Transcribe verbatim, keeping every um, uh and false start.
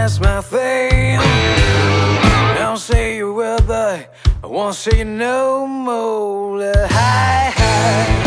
that's my thing. Don't say you will, but I won't say no more. Hi, hi.